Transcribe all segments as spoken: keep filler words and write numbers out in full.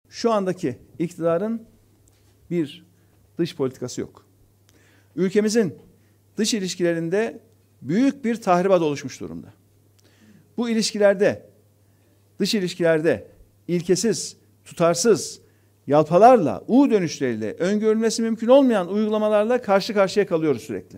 Şu andaki iktidarın bir dış politikası yok. Ülkemizin dış ilişkilerinde büyük bir tahribat oluşmuş durumda. Bu ilişkilerde, dış ilişkilerde ilkesiz, tutarsız, yalpalarla, U dönüşleriyle, öngörülmesi mümkün olmayan uygulamalarla karşı karşıya kalıyoruz sürekli.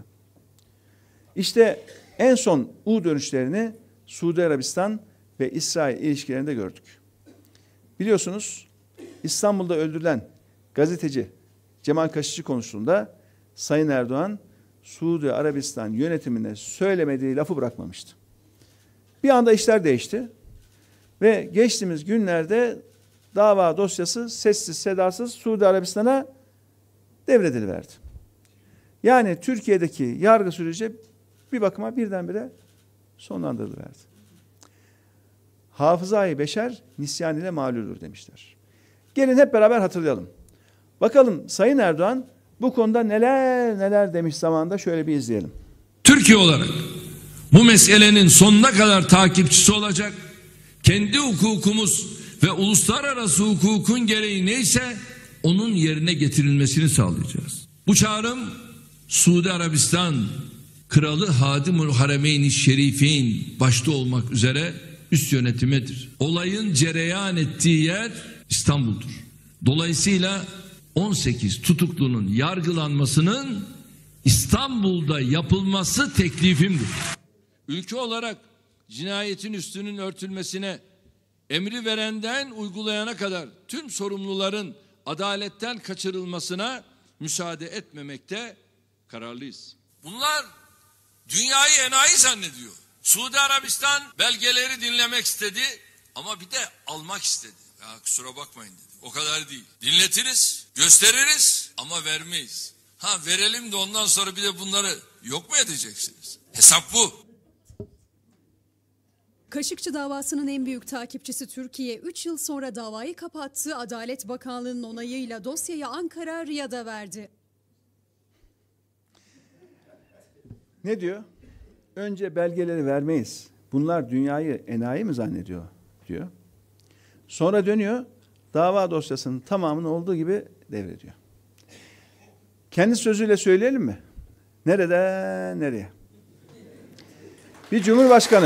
İşte en son U dönüşlerini Suudi Arabistan ve İsrail ilişkilerinde gördük. Biliyorsunuz İstanbul'da öldürülen gazeteci Cemal Kaşıkçı konusunda Sayın Erdoğan Suudi Arabistan yönetimine söylemediği lafı bırakmamıştı. Bir anda işler değişti ve geçtiğimiz günlerde dava dosyası sessiz sedasız Suudi Arabistan'a devrediliverdi. Yani Türkiye'deki yargı süreci bir bakıma birdenbire sonlandırılıverdi. Hafızayı beşer nisyan ile maluldur demişler. Gelin hep beraber hatırlayalım. Bakalım Sayın Erdoğan bu konuda neler neler demiş zamanında, şöyle bir izleyelim. Türkiye olarak bu meselenin sonuna kadar takipçisi olacak, kendi hukukumuz ve uluslararası hukukun gereği neyse onun yerine getirilmesini sağlayacağız. Bu çağrım Suudi Arabistan Kralı Hadimul Haremeyn-i Şerifeyn başta olmak üzere üst yönetimedir. Olayın cereyan ettiği yer İstanbul'dur. Dolayısıyla on sekiz tutuklunun yargılanmasının İstanbul'da yapılması teklifimdir. Ülke olarak cinayetin üstünün örtülmesine, emri verenden uygulayana kadar tüm sorumluların adaletten kaçırılmasına müsaade etmemekte kararlıyız. Bunlar dünyayı enayi zannediyor. Suudi Arabistan belgeleri dinlemek istedi ama bir de almak istedi. Ya kusura bakmayın dedi. O kadar değil. Dinletiriz, gösteririz ama vermeyiz. Ha verelim de ondan sonra bir de bunları yok mu edeceksiniz? Hesap bu. Kaşıkçı davasının en büyük takipçisi Türkiye üç yıl sonra davayı kapattı. Adalet Bakanlığı'nın onayıyla dosyayı Ankara Riyad'a verdi. Ne diyor? Önce belgeleri vermeyiz. Bunlar dünyayı enayi mi zannediyor diyor. Sonra dönüyor, dava dosyasının tamamını olduğu gibi devrediyor. Kendi sözüyle söyleyelim mi? Nereden nereye? Bir cumhurbaşkanı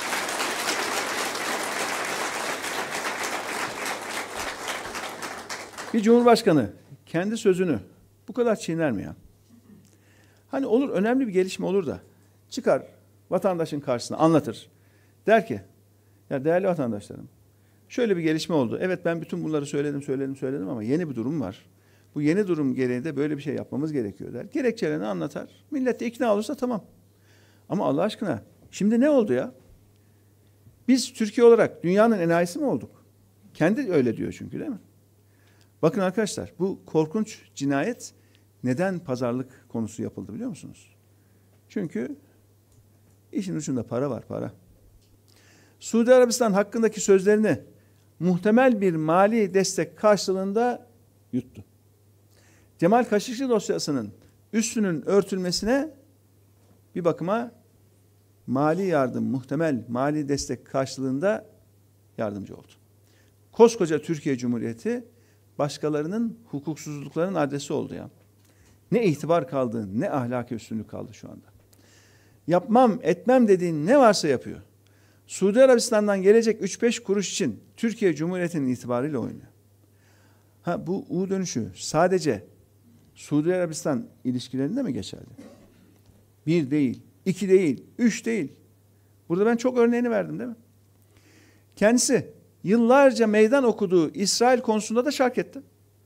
bir cumhurbaşkanı kendi sözünü bu kadar çiğner mi ya? Hani olur, önemli bir gelişme olur da çıkar vatandaşın karşısına anlatır. Der ki, ya değerli vatandaşlarım, şöyle bir gelişme oldu. Evet, ben bütün bunları söyledim, söyledim, söyledim ama yeni bir durum var. Bu yeni durum gereği de böyle bir şey yapmamız gerekiyor der. Gerekçelerini anlatar. Millet de ikna olursa tamam. Ama Allah aşkına şimdi ne oldu ya? Biz Türkiye olarak dünyanın enayisi mi olduk? Kendi öyle diyor çünkü, değil mi? Bakın arkadaşlar, bu korkunç cinayet neden pazarlık konusu yapıldı biliyor musunuz? Çünkü işin ucunda para var, para. Suudi Arabistan hakkındaki sözlerini muhtemel bir mali destek karşılığında yuttu. Cemal Kaşıkçı dosyasının üstünün örtülmesine bir bakıma mali yardım, muhtemel mali destek karşılığında yardımcı oldu. Koskoca Türkiye Cumhuriyeti başkalarının hukuksuzluklarının adresi oldu ya. Ne itibar kaldı, ne ahlaki üstünlük kaldı şu anda. Yapmam, etmem dediğin ne varsa yapıyor. Suudi Arabistan'dan gelecek üç beş kuruş için Türkiye Cumhuriyeti'nin itibarıyla oynuyor. Ha, bu U dönüşü sadece Suudi Arabistan ilişkilerinde mi geçerli? Bir değil, iki değil, üç değil. Burada ben çok örneğini verdim, değil mi? Kendisi yıllarca meydan okuduğu İsrail konusunda da şark etti.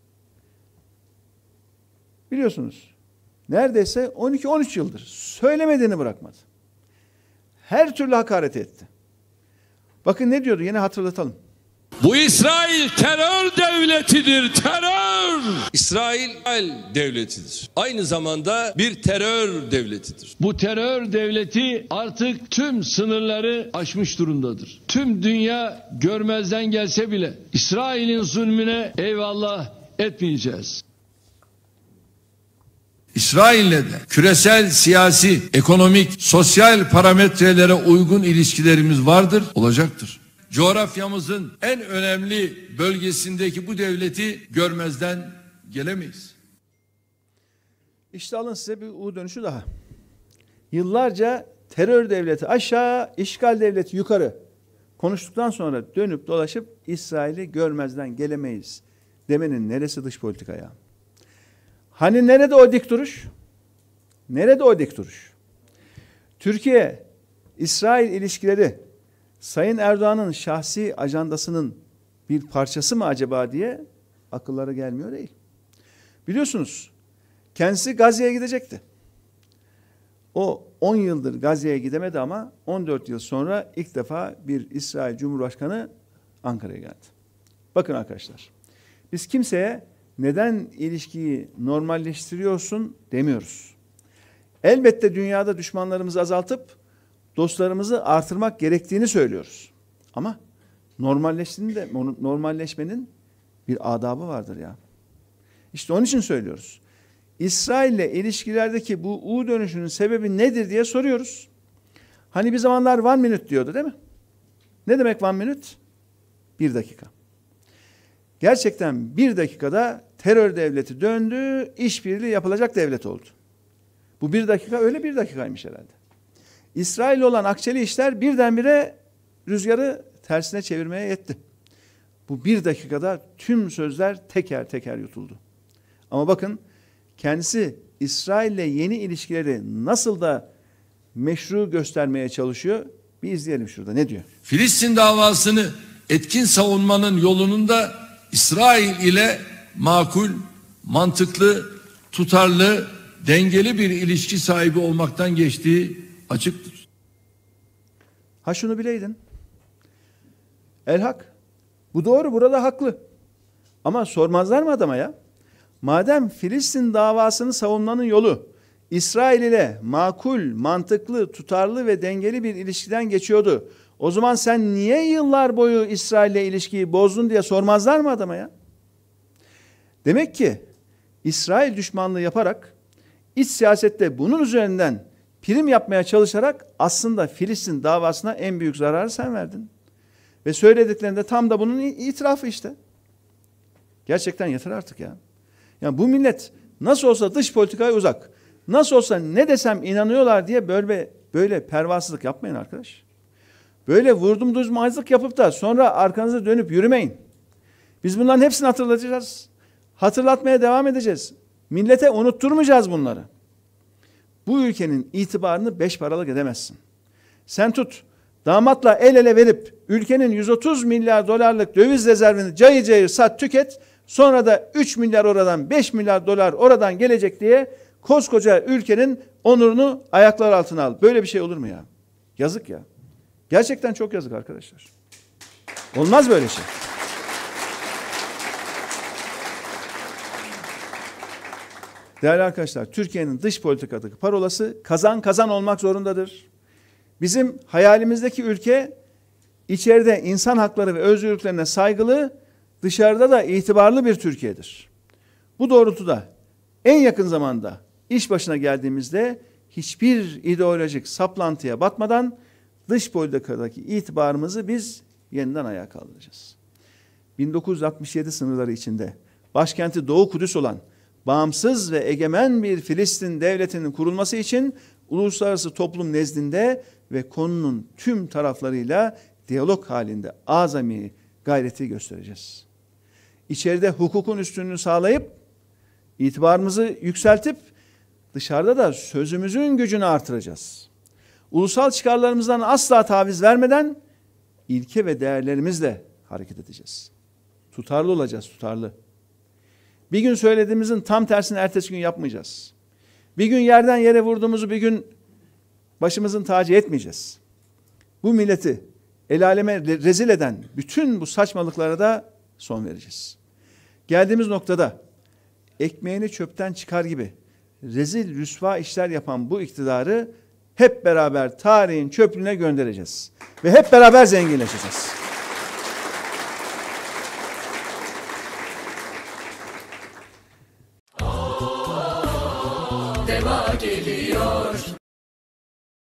Biliyorsunuz, neredeyse on iki on üç yıldır söylemediğini bırakmadı. Her türlü hakaret etti. Bakın ne diyordu, yine hatırlatalım. Bu İsrail terör devletidir, terör. İsrail devletidir. Aynı zamanda bir terör devletidir. Bu terör devleti artık tüm sınırları aşmış durumdadır. Tüm dünya görmezden gelse bile İsrail'in zulmüne eyvallah etmeyeceğiz. İsrail'le de küresel, siyasi, ekonomik, sosyal parametrelere uygun ilişkilerimiz vardır, olacaktır. coğrafyamızın en önemli bölgesindeki bu devleti görmezden gelemeyiz. İşte alın size bir U dönüşü daha. Yıllarca terör devleti aşağı, işgal devleti yukarı konuştuktan sonra dönüp dolaşıp İsrail'i görmezden gelemeyiz demenin neresi dış politika ya? Hani nerede o dik duruş? Nerede o dik duruş? Türkiye-İsrail ilişkileri Sayın Erdoğan'ın şahsi ajandasının bir parçası mı acaba diye akıllara gelmiyor değil. Biliyorsunuz kendisi Gazze'ye gidecekti. O on yıldır Gazze'ye gidemedi ama on dört yıl sonra ilk defa bir İsrail Cumhurbaşkanı Ankara'ya geldi. Bakın arkadaşlar, biz kimseye neden ilişkiyi normalleştiriyorsun demiyoruz. Elbette dünyada düşmanlarımızı azaltıp dostlarımızı artırmak gerektiğini söylüyoruz. Ama normalleştiğinde, normalleşmenin bir adabı vardır ya. İşte onun için söylüyoruz. İsrail'le ilişkilerdeki bu U dönüşünün sebebi nedir diye soruyoruz. Hani bir zamanlar one minute diyordu değil mi? Ne demek one minute? Bir dakika. Gerçekten bir dakikada terör devleti döndü, işbirliği yapılacak devlet oldu. Bu bir dakika öyle bir dakikaymış herhalde. İsrail olan akçeli işler birdenbire rüzgarı tersine çevirmeye yetti. Bu bir dakikada tüm sözler teker teker yutuldu. Ama bakın kendisi İsrail'le yeni ilişkileri nasıl da meşru göstermeye çalışıyor. Bir izleyelim şurada ne diyor? Filistin davasını etkin savunmanın yolunun da İsrail ile makul, mantıklı, tutarlı, dengeli bir ilişki sahibi olmaktan geçtiği açıktır. Ha şunu bileydin. Elhak. Bu doğru, burada haklı. Ama sormazlar mı adama ya? Madem Filistin davasını savunmanın yolu İsrail ile makul, mantıklı, tutarlı ve dengeli bir ilişkiden geçiyordu. O zaman sen niye yıllar boyu İsrail ile ilişkiyi bozdun diye sormazlar mı adama ya? Demek ki İsrail düşmanlığı yaparak, iç siyasette bunun üzerinden prim yapmaya çalışarak aslında Filistin davasına en büyük zararı sen verdin. Ve söylediklerinde tam da bunun itirafı işte. Gerçekten yeter artık ya. Yani bu millet nasıl olsa dış politikaya uzak, nasıl olsa ne desem inanıyorlar diye böyle böyle pervasızlık yapmayın arkadaş. Böyle vurdum duymazlık yapıp da sonra arkanıza dönüp yürümeyin. Biz bunların hepsini hatırlatacağız. Hatırlatmaya devam edeceğiz. Millete unutturmayacağız bunları. Bu ülkenin itibarını beş paralık edemezsin. Sen tut, damatla el ele verip ülkenin yüz otuz milyar dolarlık döviz rezervini cayır cayır sat tüket. Sonra da üç milyar oradan beş milyar dolar oradan gelecek diye koskoca ülkenin onurunu ayaklar altına al. Böyle bir şey olur mu ya? Yazık ya. Gerçekten çok yazık arkadaşlar. Olmaz böyle şey. Değerli arkadaşlar, Türkiye'nin dış politikadaki parolası kazan kazan olmak zorundadır. Bizim hayalimizdeki ülke içeride insan hakları ve özgürlüklerine saygılı, dışarıda da itibarlı bir Türkiye'dir. Bu doğrultuda en yakın zamanda iş başına geldiğimizde hiçbir ideolojik saplantıya batmadan dış politikadaki itibarımızı biz yeniden ayağa kaldıracağız. bin dokuz yüz altmış yedi sınırları içinde başkenti Doğu Kudüs olan bağımsız ve egemen bir Filistin devletinin kurulması için uluslararası toplum nezdinde ve konunun tüm taraflarıyla diyalog halinde azami gayreti göstereceğiz. İçeride hukukun üstünlüğünü sağlayıp, itibarımızı yükseltip, dışarıda da sözümüzün gücünü artıracağız. Ulusal çıkarlarımızdan asla taviz vermeden, ilke ve değerlerimizle hareket edeceğiz. Tutarlı olacağız, tutarlı. Bir gün söylediğimizin tam tersini ertesi gün yapmayacağız. Bir gün yerden yere vurduğumuzu bir gün başımızın tacı etmeyeceğiz. Bu milleti el aleme rezil eden bütün bu saçmalıklara da son vereceğiz. Geldiğimiz noktada ekmeğini çöpten çıkar gibi rezil rüsva işler yapan bu iktidarı hep beraber tarihin çöplüğüne göndereceğiz. Ve hep beraber zenginleşeceğiz.